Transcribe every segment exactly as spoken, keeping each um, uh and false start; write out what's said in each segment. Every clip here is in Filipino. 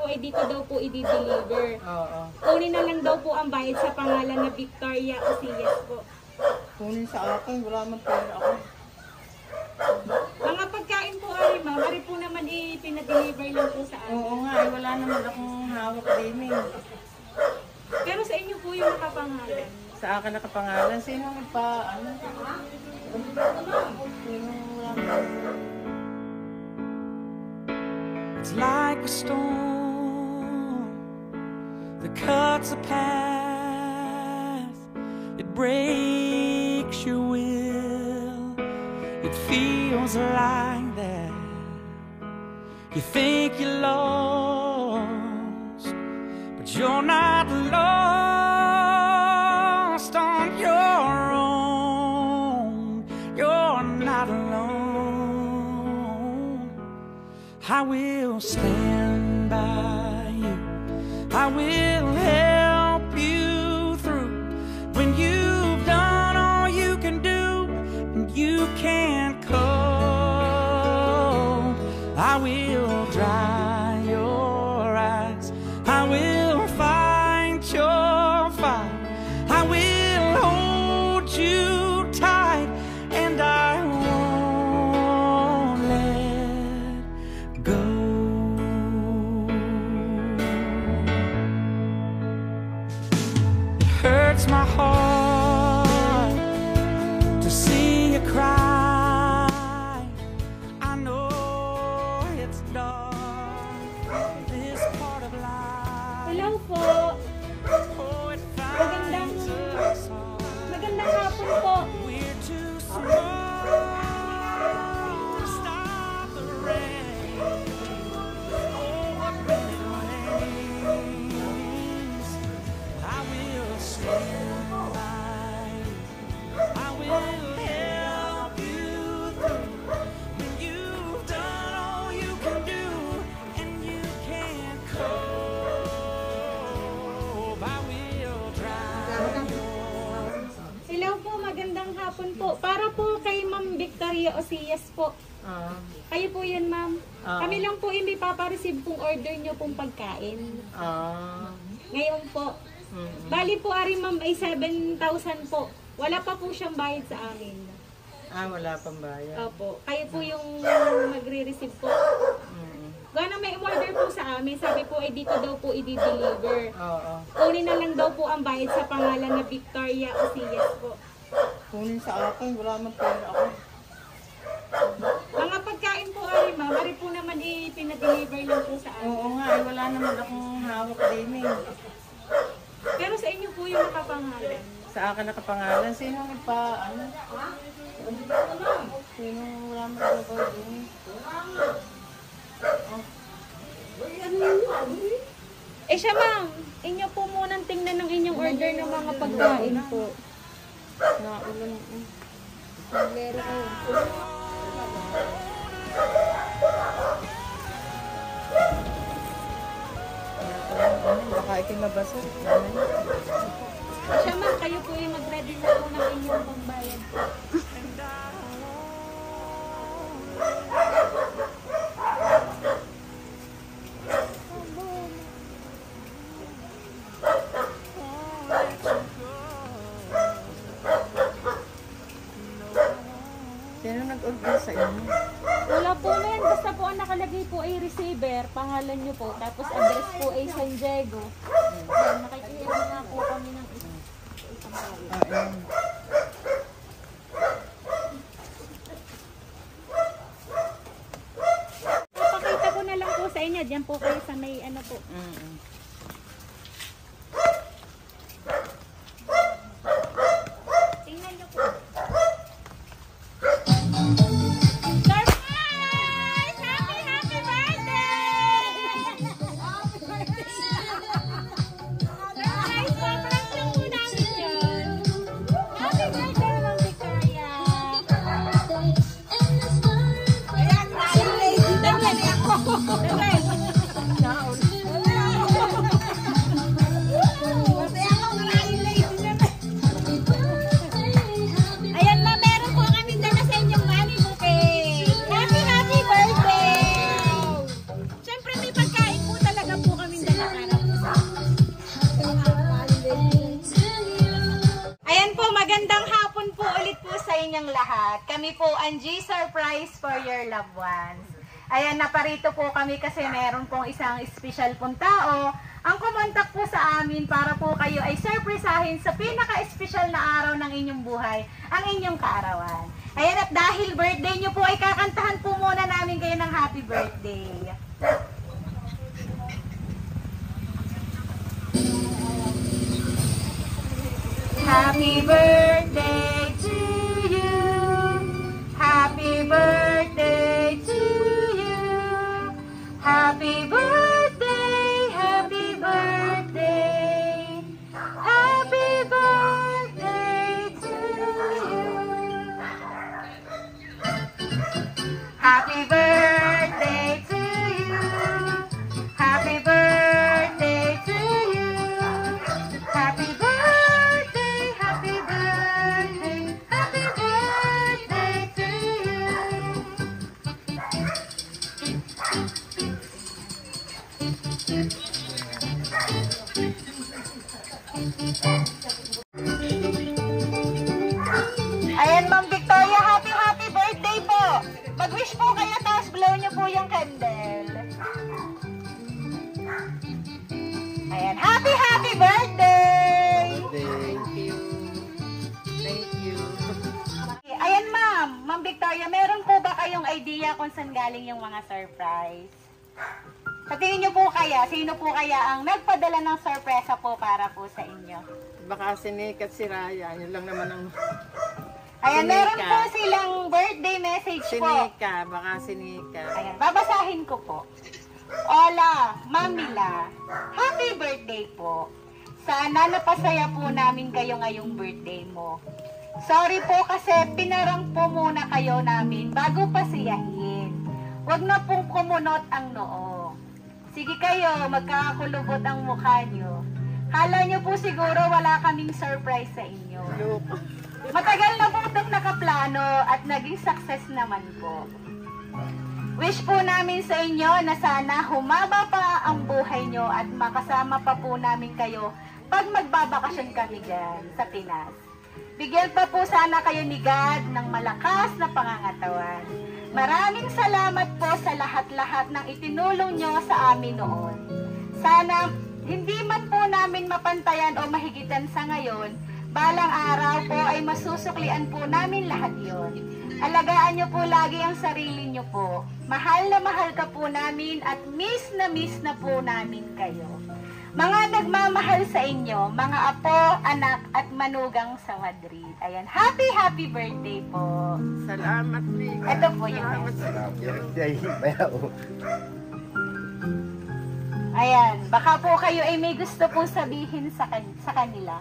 ay dito daw po i-deliver. Oo. Kunin na lang daw po ang bayad sa pangalan na Victoria Osillas po. Kunin sa akin, wala man pera ako. Mga pagkain po ay ma'am, ari po naman ipinadeliver lang po sa akin. Oo nga, eh, wala naman akong hawak din eh. Pero sa inyo po yung nakapangalan. Sa akin nakapangalan, sino nagpa, ano? Sino wala naman. It's like a storm that cuts a path. It breaks your will. It feels like that. You think you're lost, but you're not lost on your own. You're not alone. I will stand by you. I will help you through when you've done all you can do and you can't cope. I will dry your eyes. I will fight your fight. I will hold you tight and I won't let go. It hurts my heart to see you cry. I know it's dark, this part of life. Hello po. Oh, it Magandang, finds us all. magandang hapon po. We're too small to stop the rain. Oh, what really rains. I will stand by you. I will help you through when you've done all you can do and you can't cope. I will try your Hello po, magandang hapon po. Para po kay Ma'am Victoria Osillas po. Ah, Kayo po yan, ma'am. Ah. Kami lang po hindi papareceive kung order nyo pong pagkain. ah, Ngayon po. mm, Bali po, ari ma'am ay seven thousand po. Wala pa po siyang bayad sa amin. ah, wala pang bayad. Opo. Kayo po yung magre-receive po. Mm, Gano'n may umorder po sa amin. Sabi po ay dito daw po i-deliver. oo. Kunin na lang daw po ang bayad sa pangalan na Victoria Osillas po. Kunin sa akin, wala man pera ako. Mga pagkain po ay ma'am, ari po naman ipinadeliver lang po sa amin. Oo nga, eh, wala naman akong hawak din eh. Pero sa inyo po yung nakapangalan. Sa akin nakapangalan, sino nagpa, ano? Sino wala man ako din Eh siya ma'am, inyo po munang tingnan ng inyong order ng mga pagkain po. Naulan eh. Meron ko. Baka ikinabasa. Siya ma'am, kayo po yung mag-ready na po ng inyong pangbayad. Sino nag-order sa inyo? Wala po na yan, basta po ang nakalagay po ay receiver, pangalan nyo po, tapos address po ay San Diego. Yan, nakikinig nga po kami ng isang Ah, ayun. Papakita ko na lang po sa inyo, diyan po kayo sa may ano po. Mm-mm. Tingnan nyo po. Surprise! Happy, happy birthday! Happy birthday! Surprise! Prank lang po namin yun. Happy birthday, Ma'am Victoria! Ayan, nalilay. Dami ako. Dami. Angie, surprise for your loved ones. Ayan, naparito po kami kasi meron pong isang special pong tao ang kumontak po sa amin para po kayo ay surprisahin sa pinaka-espesyal na araw ng inyong buhay, ang inyong kaarawan. Ayan, at dahil birthday nyo po ay kakantahan po muna namin kayo ng happy birthday. Happy birthday to you. Happy birthday to you. Happy birthday, happy birthday. Happy birthday to you. Happy birthday to you. Happy birthday to you. Happy birthday, happy birthday, happy birthday to you. Ayan, Ma'am Victoria, happy happy birthday po. Mag-wish po kayo, tapos blow niyo po yung candle. Ayan, happy happy birthday! Thank you. Thank you. Ayan, Ma'am. Ma'am Victoria, meron po ba kayong idea kung saan galing yung mga surprise? Sa tingin niyo po kaya, sino po kaya ang nagpadala ng sorpresa po para po sa inyo? Baka si Nick at si Raya, yun lang naman ang... Ayan, Si meron Nika. po silang birthday message Si po. Nika, baka si Nika. Ayan, babasahin ko po. Hola, Mamila. Happy birthday po. Sana napasaya po namin kayo ngayong birthday mo. Sorry po kasi pinarang po muna kayo namin bago pasiyahin. Huwag na pong kumunot ang noo. Sige kayo, magkakakulubot ang mukha nyo. Kala nyo po siguro wala kaming surprise sa inyo. Look. Matagal na po itong nakaplano at naging success naman po. Wish po namin sa inyo na sana humaba pa ang buhay nyo at makasama pa po namin kayo pag magbabakasyon kami dyan sa Pinas. Bigyan pa po sana kayo ni God ng malakas na pangangatawan. Maraming salamat po sa lahat-lahat ng itinulong nyo sa amin noon. Sana hindi man po namin mapantayan o mahigitan sa ngayon, balang araw po ay masusuklian po namin lahat yon. Alagaan nyo po lagi ang sarili nyo po. Mahal na mahal ka po namin at miss na miss na po namin kayo. Mga nagmamahal sa inyo, mga apo, anak at manugang sa Madrid. Ayan, happy happy birthday po. Salamat, Nika. Ito po yung Salamat sa inyo. Ayan, baka po kayo ay may gusto pong sabihin sa, kan sa kanila.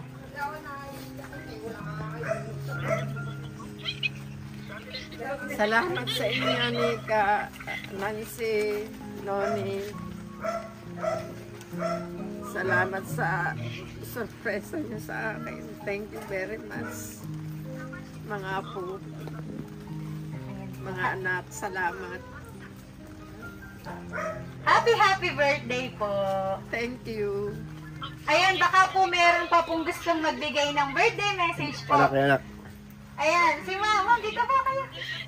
Salamat sa inyo, Nika, Nancy, Noni. Salamat sa sorpresa niyo sa akin. Thank you very much. Mga apo, mga anak, salamat. Happy happy birthday po. Thank you. Ayan, baka po meron pa pong gustong magbigay ng birthday message po. Anak, anak. Ayan, si Mama, dito po kayo.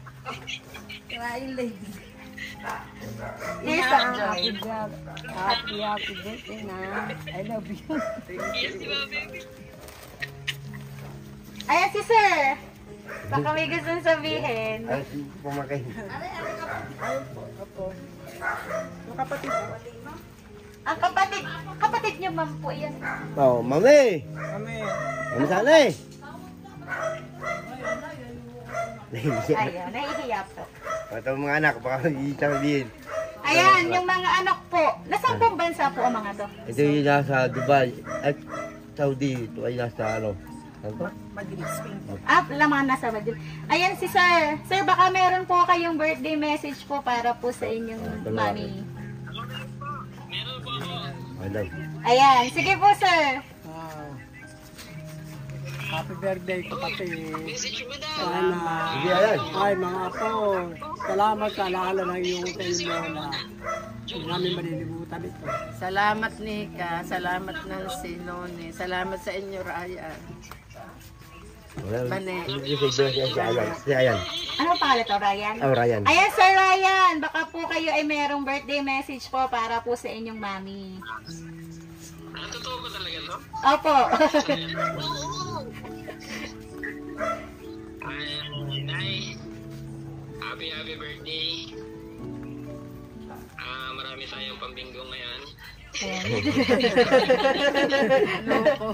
Here's some joy. Happy, happy birthday na. I love you. Thank you. Ayan si Sir. Baka may gustong sabihin. Ay, pumakay. Kapatid. Ang kapatid, kapatid niyo ma'am po yan. Oh, mami. Kami. Ano sana eh? Nahihiya. Ayan, nahihiya po. Ito mga anak, baka isabihin. Ayan, yung mga anak po. Nasaan pong bansa po ang mga to? Ito yung nasa Dubai at Saudi. Ito ay nasa ano? Ano ba? Ah, laman nasa Madrid. Ayan si Sir. Sir, baka meron po kayong birthday message po para po sa inyong mami. Ano? Ayan, sige po Sir. Happy birthday kapatid. Salamat. Sige, ayan. Ay mga apo, salamat sa alaala ng iyong telemola. Hindi namin malilimutan ito. Salamat, Nika. Salamat, Nancy, Noni. Salamat sa inyo, Raya. Wala. Bane. Hindi si Josie si Ayan. Si Ayan. Ano pangalan to, Ryan? Oh, Ryan. Ayan, Sir Ryan, baka po kayo ay merong birthday message po para po sa inyong mami. Ah, totoo ba talaga to? Opo. Ay, Nay. Happy, happy birthday. Ah, marami tayong pambinggo ngayon. Loko.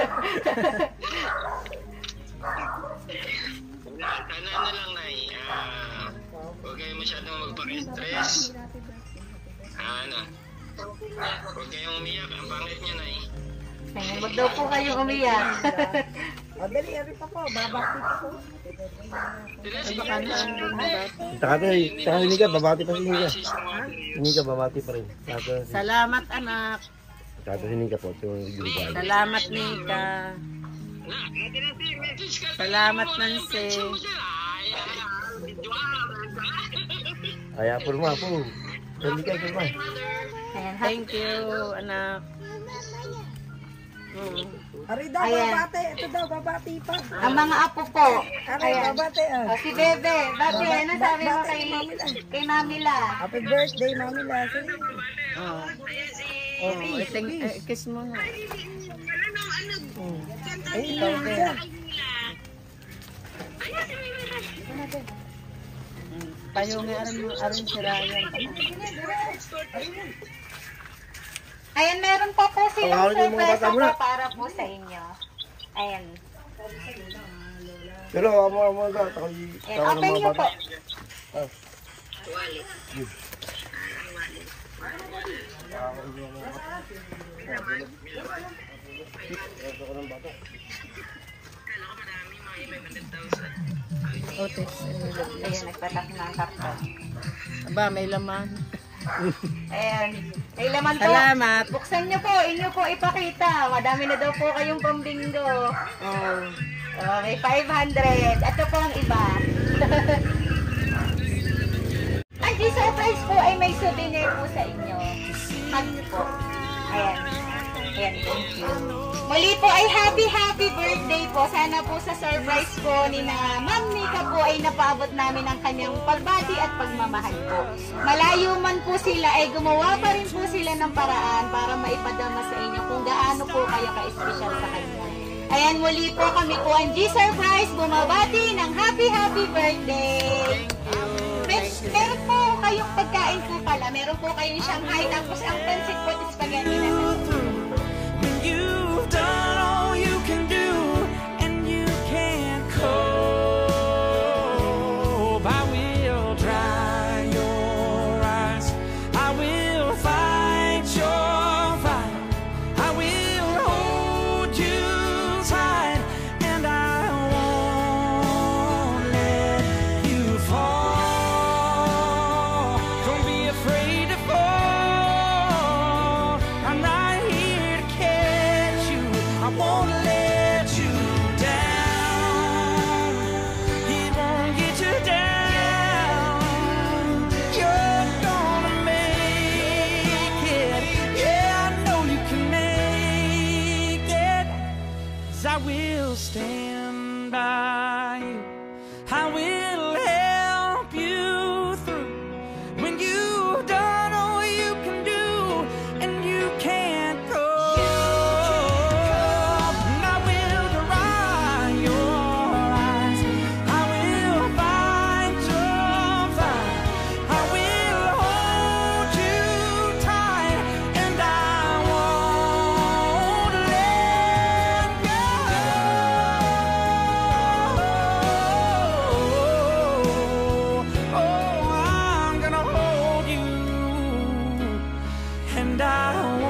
Ano, ano lang, Nay. Ah, huwag kayo masyadong magpaka-stress. Ah, ano? Huwag kayong umiyak. Ang pangit niya, Nay. Ayan, wag daw po kayong umiyak. O, dali, ari pa po. Babati pa po. Sila, sige. Baka na ang bumabati. Saka to, saka hindi ka, babati pa si Nika. Hindi ka, babati pa rin. Saka, Salamat, anak. saka to si Nika po. So, yung Salamat, Nika. Na, message ka. Salamat, Nancy. Ay, ay, ay. Ay, purma po. Hindi ka, purma. Ayan, ha- Thank you, anak. Mm. Ari daw, Ayan. babate. Ito daw, babati pa. ang mga apo po. Ari, Ayan. babate. Ah. O, si Bebe, Bebe, ano sabi mo Babate kay, kay Mami Lan. kay Mami La? Happy birthday, Mami Lassie. Oh. Oh, iting, eh, kiss mo na. Ay, ikaw din. Payong arin mo, arin si Ryan. Ayan, meron pa po silang Tawarin yung mga surprise bata po muna. para po sa inyo. Ayan. Pero, amo, amo, amo, ako Ayan, yung open mga nyo po. bata. Otis. Ayan, nagpatak ng karton. Aba, may laman. Ayan. May laman po. Salamat. Buksan nyo po, inyo po ipakita. Madami na daw po kayong pambingo. Oh. Oh, may five hundred. Ito po ang iba. Ang surprise po ay may souvenir po sa inyo. Hug po. Ayan. Ayan, thank you. Muli po ay happy happy birthday po. Sana po sa surprise po ni na Ma'am Nika po ay napaabot namin ang kanyang pagbati at pagmamahal po. Malayo man po sila ay gumawa pa rin po sila ng paraan para maipadama sa inyo kung gaano po kayo ka-espesyal sa kanya. Ayan, muli po kami po ang G-Surprise bumabati ng happy happy birthday. Mer meron po kayong pagkain po pala. Meron po kayong Shanghai tapos ang pancit po at spaghetti na sa When you've done all you can do and you can't cope, I will dry your eyes. I will fight your fight. I will hold you tight, and I won't let you fall. Don't be afraid to fall. I'm right here to catch you. I won't let you down. He won't get you down. You're gonna make it. Yeah, I know you can make it. 'Cause I will stand by you. I will help you through when you've done all you can do and you can't go. And I will dry your eyes. I will fight your fight. I will hold you tight, and I won't let go. Oh, I'm gonna hold you, and I won't